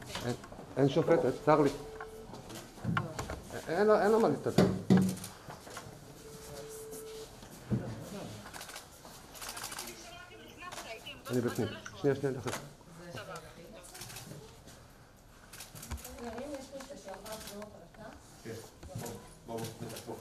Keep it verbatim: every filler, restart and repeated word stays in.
אין שופטת, צר לי. אין לו מה להסתכל. אני בפנים. שנייה, שנייה, דחף. כן, בואו, בואו.